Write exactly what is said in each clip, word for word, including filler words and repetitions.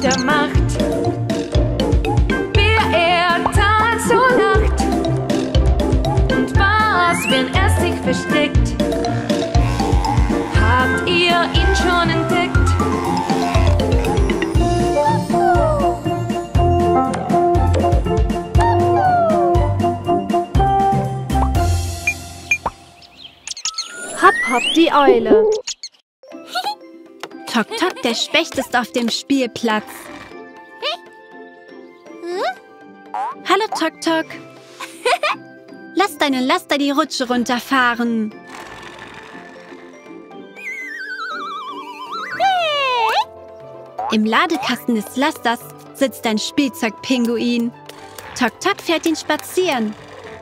der Macht. Wer er da so lacht und was, wenn er sich versteckt? Habt ihr ihn schon entdeckt? Hopp, hopp, die Eule. Tok, Tok, der Specht ist auf dem Spielplatz. Hallo, Tok, Tok. Lass deinen Laster die Rutsche runterfahren. Im Ladekasten des Lasters sitzt ein Spielzeugpinguin. Tok, Tok fährt ihn spazieren.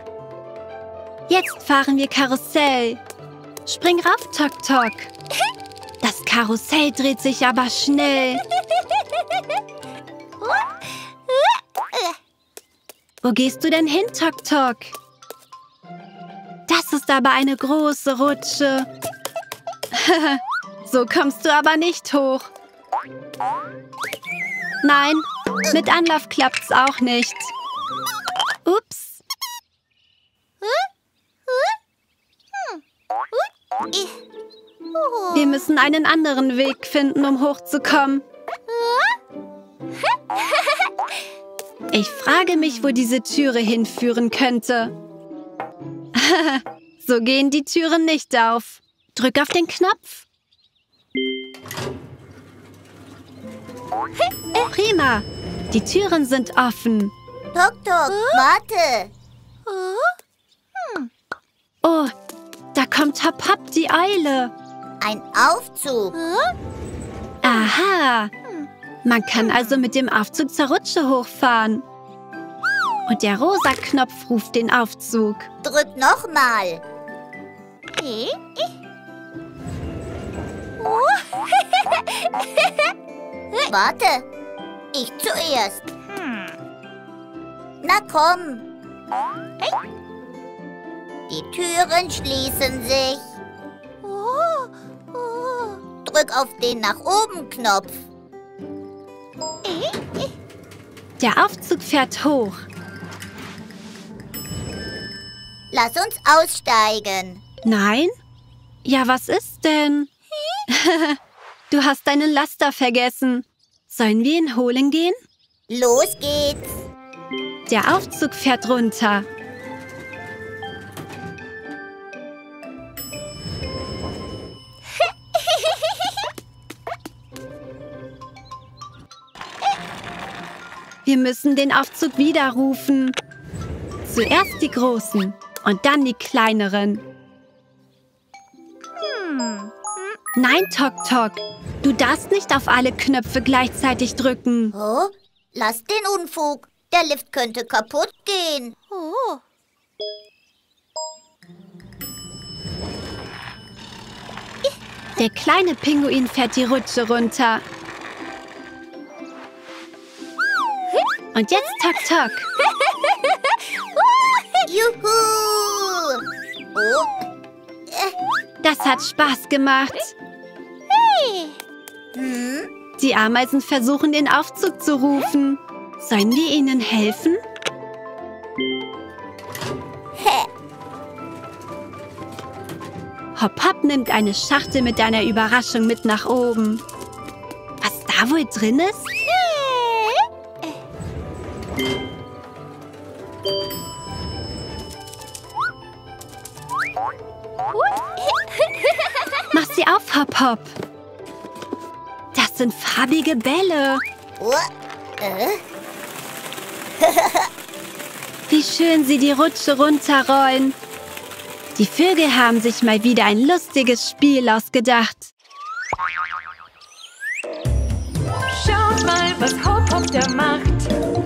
Jetzt fahren wir Karussell. Spring rauf, Tok, Tok. Das Karussell dreht sich aber schnell. Wo gehst du denn hin, Tok, Tok? Das ist aber eine große Rutsche. So kommst du aber nicht hoch. Nein, mit Anlauf klappt's auch nicht. Ups. Wir müssen einen anderen Weg finden, um hochzukommen. Ich frage mich, wo diese Türe hinführen könnte. So gehen die Türen nicht auf. Drück auf den Knopf. Prima. Die Türen sind offen. Tok, Tok, warte. Oh, da kommt Hopp, Hopp, die Eule. Ein Aufzug. Aha. Man kann also mit dem Aufzug zur Rutsche hochfahren. Und der rosa Knopf ruft den Aufzug. Drück nochmal. Warte. Ich zuerst. Na komm. Die Türen schließen sich. Drück auf den nach oben Knopf. Der Aufzug fährt hoch. Lass uns aussteigen. Nein? Ja, was ist denn? Du hast deinen Laster vergessen. Sollen wir ihn holen gehen? Los geht's. Der Aufzug fährt runter. Wir müssen den Aufzug widerrufen. Zuerst die Großen und dann die Kleineren. Nein, Tok, Tok. Du darfst nicht auf alle Knöpfe gleichzeitig drücken. Oh, lass den Unfug. Der Lift könnte kaputt gehen. Oh. Der kleine Pinguin fährt die Rutsche runter. Und jetzt Tok, Tok. Juhu! Oh. Das hat Spaß gemacht. Hm? Die Ameisen versuchen, den Aufzug zu rufen. Sollen wir ihnen helfen? Hopp, Hopp nimmt eine Schachtel mit einer Überraschung mit nach oben. Was da wohl drin ist? Mach sie auf, Hopp, Hopp. Das sind farbige Bälle. Oh. Äh? Wie schön sie die Rutsche runterrollen. Die Vögel haben sich mal wieder ein lustiges Spiel ausgedacht. Schaut mal, was Hopp, Hopp der macht.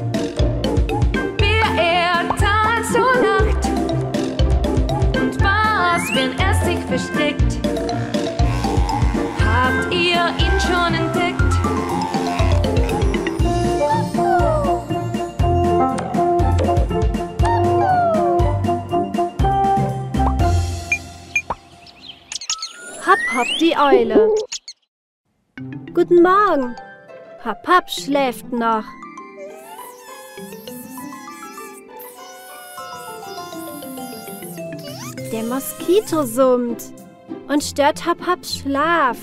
Wer er da so lacht und was, wenn er sich versteckt? Habt ihr ihn schon entdeckt? Hopp, hopp, die Eule. Guten Morgen. Hop Hop schläft noch. Der Moskito summt und stört Hop Hops Schlaf.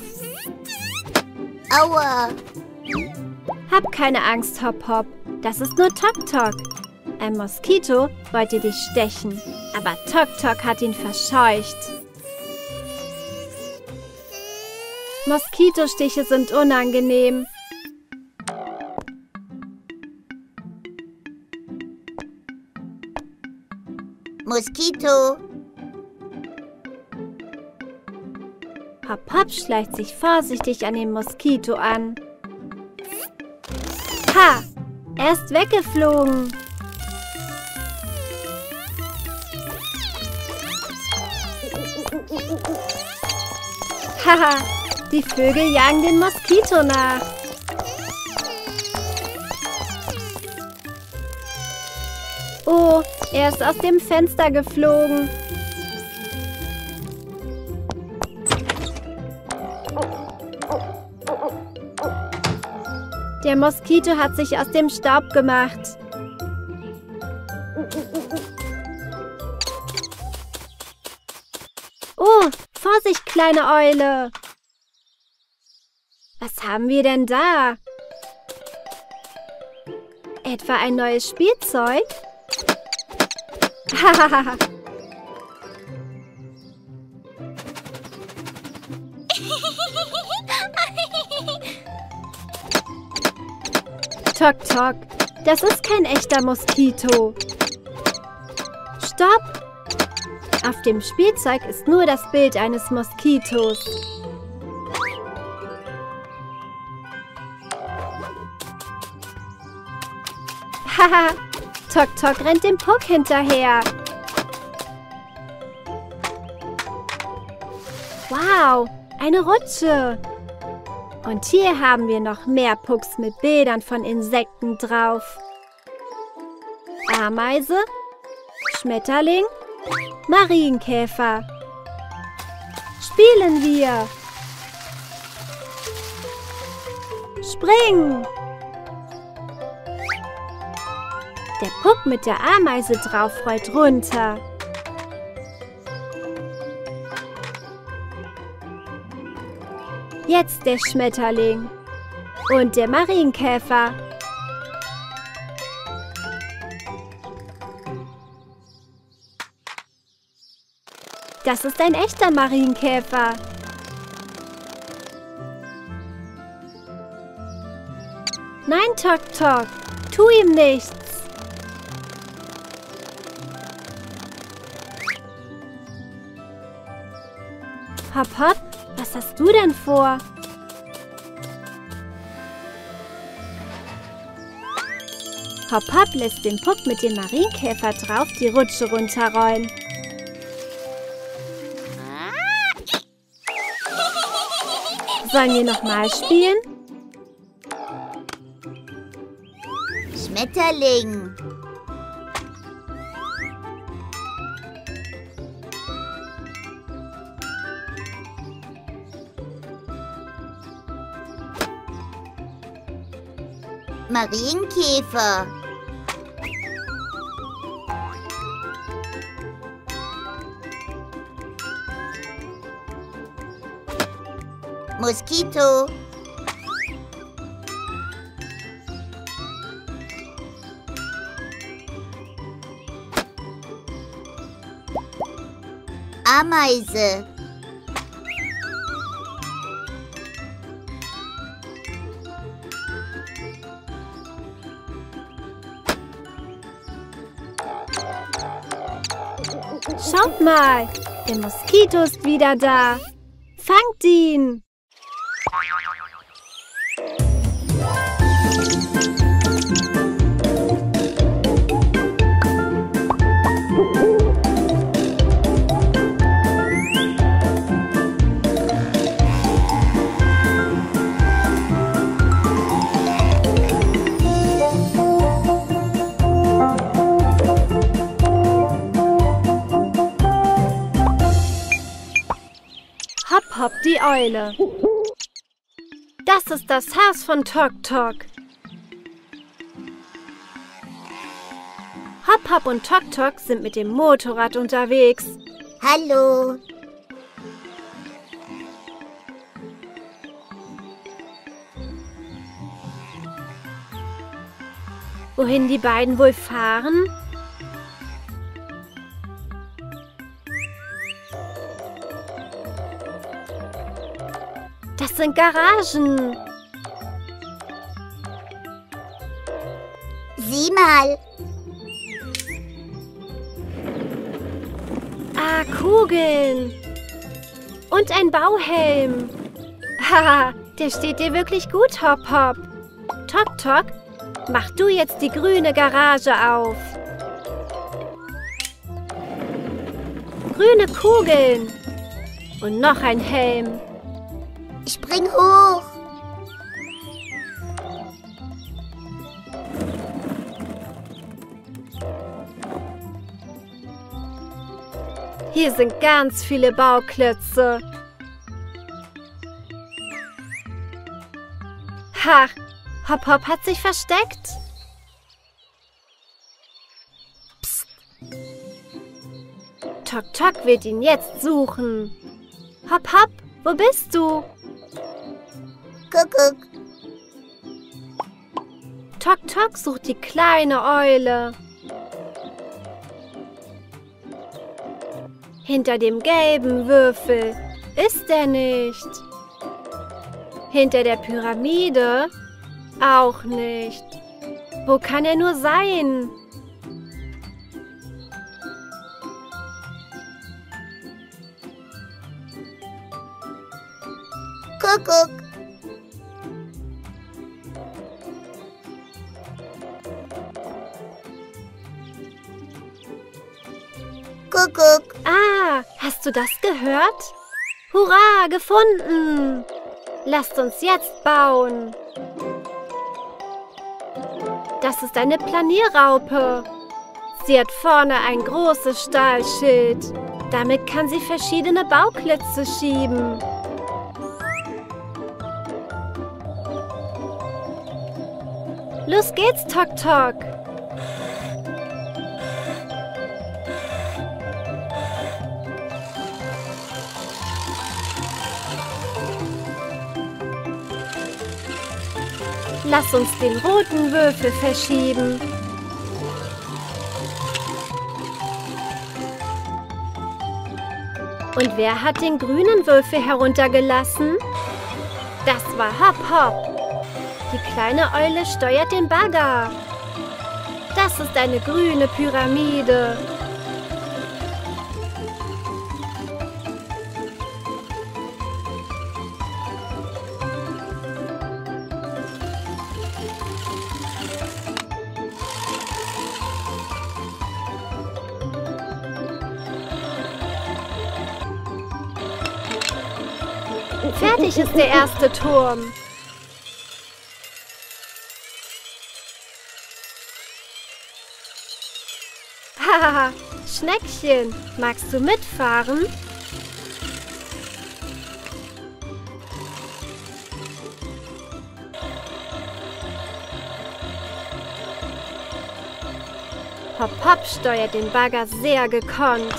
Aua! Hab keine Angst, Hop Hop. Das ist nur Tok Tok. Ein Moskito wollte dich stechen, aber Tok Tok hat ihn verscheucht. Moskitostiche sind unangenehm. Moskito! Hop Hop schleicht sich vorsichtig an den Moskito an. Ha! Er ist weggeflogen. Haha! Die Vögel jagen den Moskito nach. Oh, er ist aus dem Fenster geflogen. Der Moskito hat sich aus dem Staub gemacht. Oh, Vorsicht, kleine Eule. Was haben wir denn da? Etwa ein neues Spielzeug? Hahaha. Tok Tok, das ist kein echter Moskito. Stopp! Auf dem Spielzeug ist nur das Bild eines Moskitos. Haha, Tok Tok rennt dem Puck hinterher. Wow, eine Rutsche. Und hier haben wir noch mehr Pucks mit Bildern von Insekten drauf. Ameise, Schmetterling, Marienkäfer. Spielen wir. Springen. Der Puck mit der Ameise drauf rollt runter. Jetzt der Schmetterling und der Marienkäfer. Das ist ein echter Marienkäfer. Nein, Tok Tok, tu ihm nichts. Hop Hop, was hast du denn vor? Hop Hop lässt den Puck mit dem Marienkäfer drauf die Rutsche runterrollen. Sollen wir nochmal spielen? Schmetterling. Marienkäfer. Moskito. Ameise. Schaut mal, der Moskito ist wieder da. Fangt ihn! Hop Hop die Eule. Da Das ist das Haus von Tok Tok. Hop Hop und Tok Tok sind mit dem Motorrad unterwegs. Hallo. Wohin die beiden wohl fahren? Das sind Garagen. Sieh mal. Ah, Kugeln. Und ein Bauhelm. Haha, der steht dir wirklich gut, Hop Hop. Tok Tok, mach du jetzt die grüne Garage auf. Grüne Kugeln. Und noch ein Helm. Spring hoch. Hier sind ganz viele Bauklötze. Ha, Hop Hop hat sich versteckt. Psst. Tok Tok wird ihn jetzt suchen. Hop Hop, wo bist du? Kuckuck. Tok Tok sucht die kleine Eule. Hinter dem gelben Würfel ist er nicht. Hinter der Pyramide auch nicht. Wo kann er nur sein? Kuckuck. Kuckuck. Ah, hast du das gehört? Hurra, gefunden! Lasst uns jetzt bauen. Das ist eine Planierraupe. Sie hat vorne ein großes Stahlschild. Damit kann sie verschiedene Bauklötze schieben. Los geht's, Tok Tok. Lass uns den roten Würfel verschieben. Und wer hat den grünen Würfel heruntergelassen? Das war Hop Hop. Die kleine Eule steuert den Bagger. Das ist eine grüne Pyramide. Fertig ist der erste Turm. Haha, Schneckchen, magst du mitfahren? Hop Hop steuert den Bagger sehr gekonnt.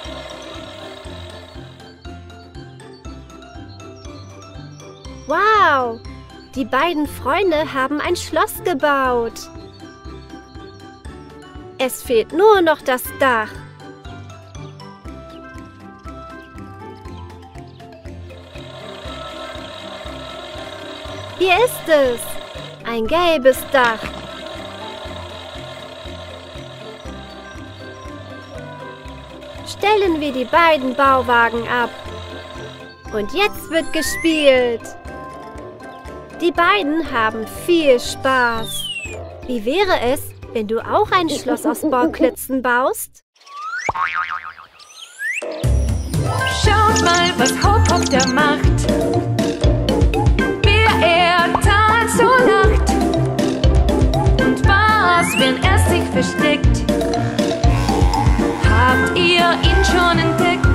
Wow! Die beiden Freunde haben ein Schloss gebaut. Es fehlt nur noch das Dach. Hier ist es. Ein gelbes Dach. Stellen wir die beiden Bauwagen ab. Und jetzt wird gespielt. Die beiden haben viel Spaß. Wie wäre es, wenn du auch ein Schloss aus Bauklötzen baust? Schaut mal, was Hop Hop da macht. Wer er tanzt so lacht. Und was, wenn er sich versteckt? Habt ihr ihn schon entdeckt?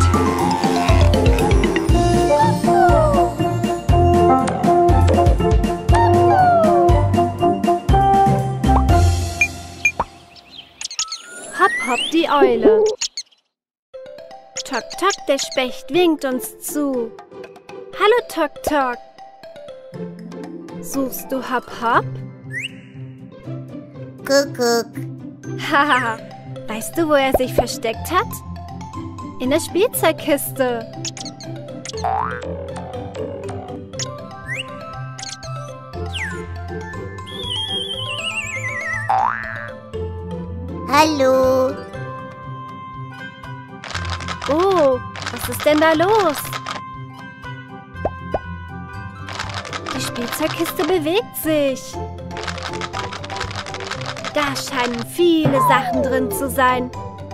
die Eule. Tok Tok, der Specht winkt uns zu. Hallo Tok Tok. Suchst du Hop Hop? Kuckuck. Haha, weißt du, wo er sich versteckt hat? In der Spielzeugkiste. Hallo. Oh, was ist denn da los? Die Spielzeugkiste bewegt sich. Da scheinen viele Sachen drin zu sein.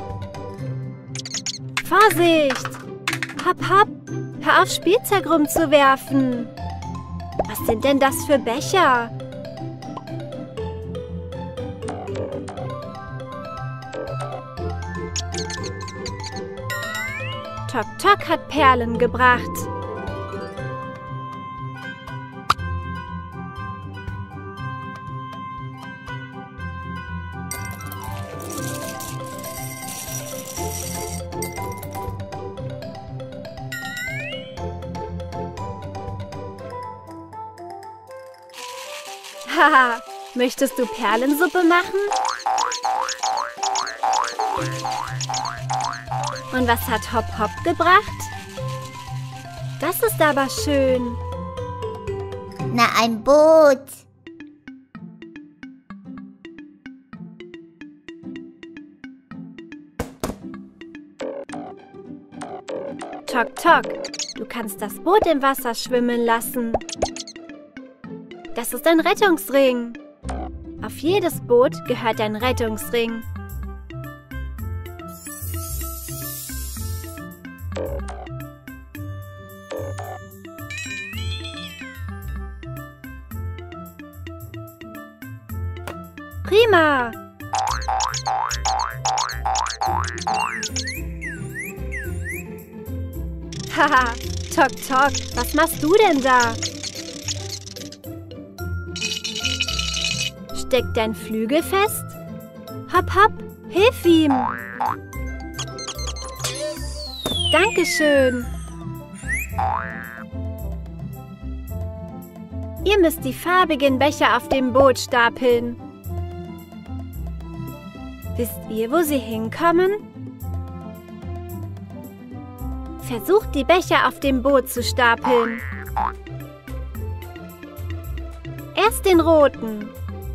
Vorsicht! Hopp, hopp! Hör auf, Spielzeug rumzuwerfen. Was sind denn das für Becher? Tok Tok hat Perlen gebracht. Haha, möchtest du Perlensuppe machen? Und was hat Hop Hop gebracht? Das ist aber schön. Na, ein Boot. Tok Tok, du kannst das Boot im Wasser schwimmen lassen. Das ist ein Rettungsring. Auf jedes Boot gehört ein Rettungsring. Prima! Haha, Tok Tok, was machst du denn da? Steckt dein Flügel fest? Hopp, hopp, hilf ihm! Dankeschön! Ihr müsst die farbigen Becher auf dem Boot stapeln. Wisst ihr, wo sie hinkommen? Versucht, die Becher auf dem Boot zu stapeln. Erst den roten.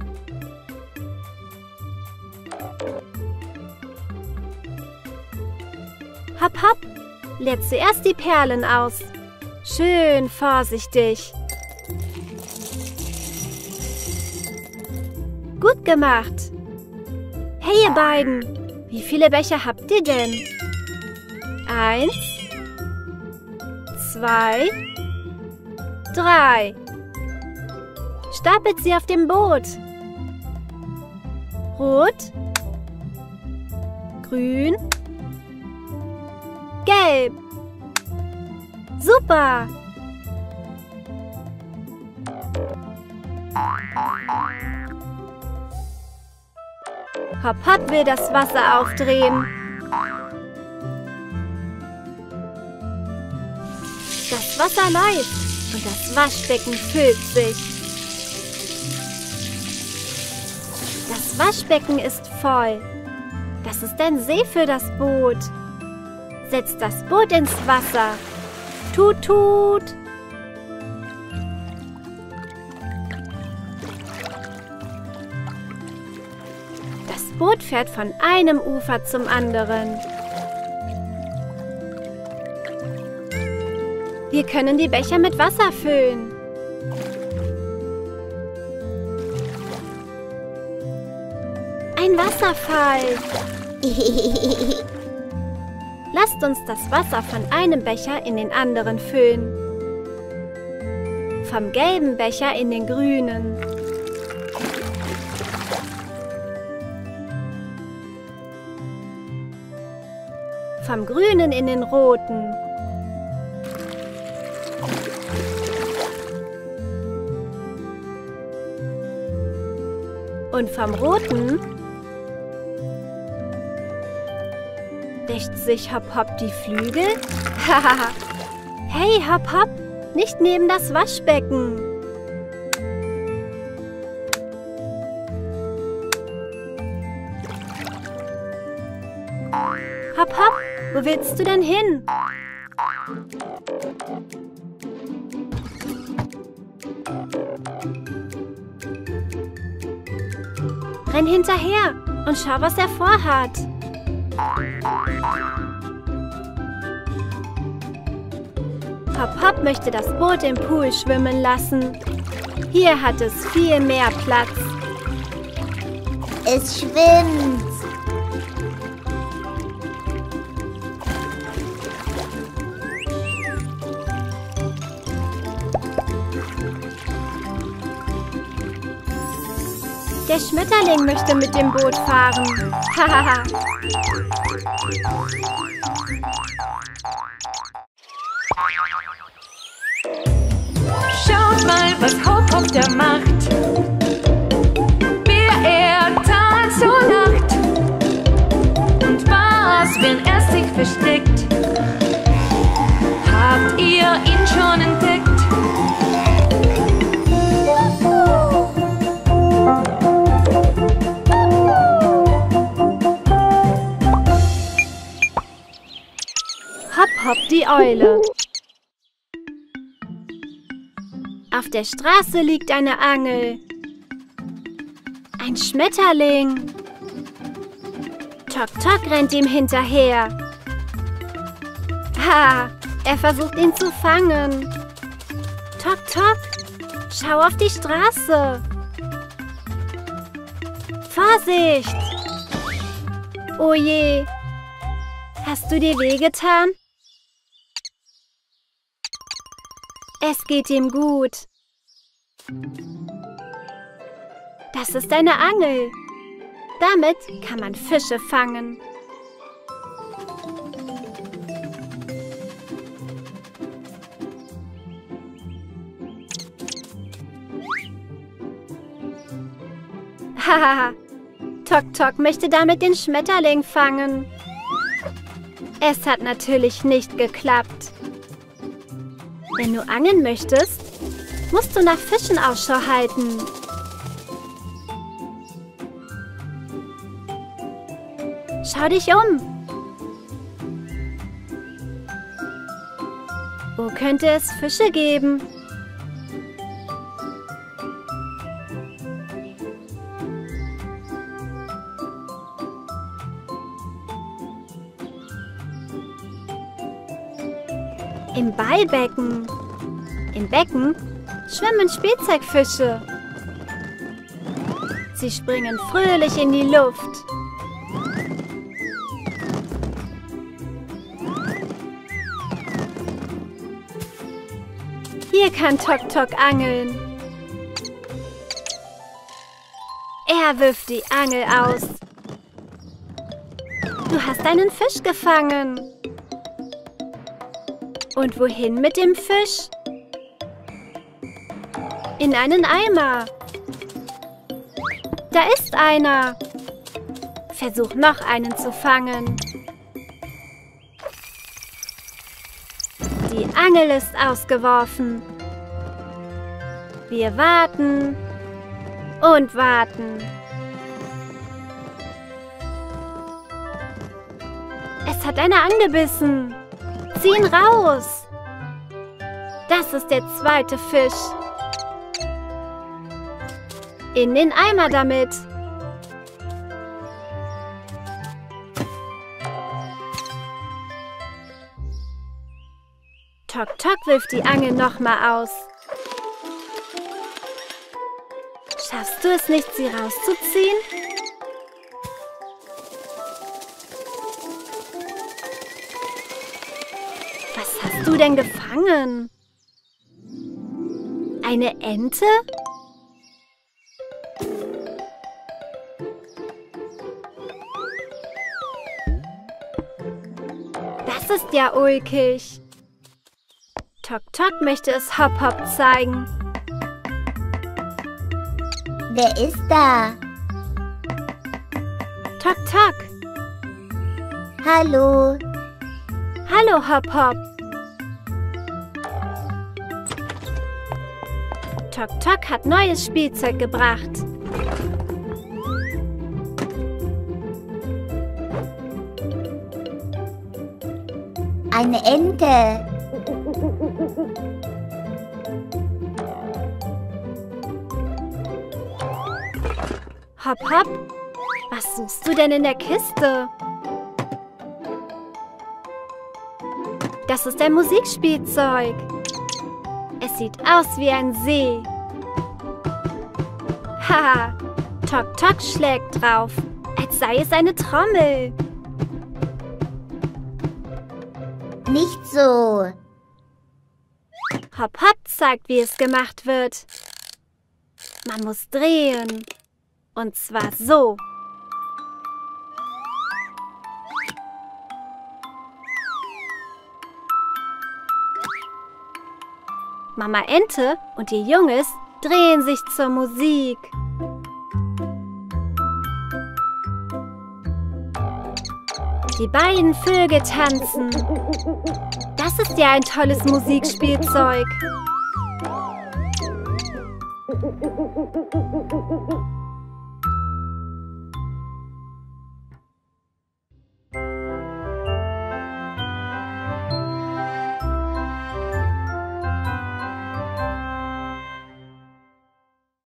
Hopp, hopp, leert zuerst die Perlen aus. Schön vorsichtig. Gut gemacht. Hey, ihr beiden, wie viele Becher habt ihr denn? Eins, zwei, drei. Stapelt sie auf dem Boot. Rot, grün, gelb. Super! Hopp Hopp will das Wasser aufdrehen. Das Wasser läuft und das Waschbecken füllt sich. Das Waschbecken ist voll. Das ist ein See für das Boot. Setzt das Boot ins Wasser. Tut, tut. Das Boot fährt von einem Ufer zum anderen. Wir können die Becher mit Wasser füllen. Ein Wasserfall. Lasst uns das Wasser von einem Becher in den anderen füllen. Vom gelben Becher in den grünen. Vom grünen in den roten. Und vom roten Wäscht sich Hop Hop die Flügel? Hahaha. Hey, Hop Hop, nicht neben das Waschbecken. Hop Hop, wo willst du denn hin? Renn hinterher und schau, was er vorhat. Hop Hop möchte das Boot im Pool schwimmen lassen. Hier hat es viel mehr Platz. Es schwimmt. Der Schmetterling möchte mit dem Boot fahren. Hahaha. Schaut mal, was Hop Hop da macht. Wie er tanzt und lacht. Und was, wenn er sich versteckt? Habt ihr ihn schon entdeckt? Hop Hop die Eule. Auf der Straße liegt eine Angel. Ein Schmetterling. Tok Tok rennt ihm hinterher. Ha, er versucht ihn zu fangen. Tok Tok, schau auf die Straße. Vorsicht! Oh je, hast du dir wehgetan? Es geht ihm gut. Das ist eine Angel. Damit kann man Fische fangen. Hahaha. Tok Tok möchte damit den Schmetterling fangen. Es hat natürlich nicht geklappt. Wenn du angeln möchtest, musst du nach Fischen Ausschau halten. Schau dich um. Wo könnte es Fische geben? Im Beibecken. Im Becken schwimmen Spielzeugfische. Sie springen fröhlich in die Luft. Hier kann Tok Tok angeln. Er wirft die Angel aus. Du hast einen Fisch gefangen. Und wohin mit dem Fisch? In einen Eimer. Da ist einer. Versuch noch einen zu fangen. Die Angel ist ausgeworfen. Wir warten und warten. Es hat einer angebissen. Zieh ihn raus. Das ist der zweite Fisch. In den Eimer damit. Tok Tok wirft die Angel nochmal aus. Schaffst du es nicht, sie rauszuziehen? Was hast du denn gefangen? Eine Ente? Das ist ja ulkig. Tok Tok möchte es Hop Hop zeigen. Wer ist da? Tok Tok. Hallo. Hallo, Hop Hop. Tok Tok hat neues Spielzeug gebracht. Eine Ente. Hop Hop, was suchst du denn in der Kiste? Das ist ein Musikspielzeug. Es sieht aus wie ein See. Haha, Tok Tok schlägt drauf, als sei es eine Trommel. Nicht so. Hop Hop zeigt, wie es gemacht wird. Man muss drehen. Und zwar so. Mama Ente und ihr Junges drehen sich zur Musik. Die beiden Vögel tanzen. Das ist ja ein tolles Musikspielzeug.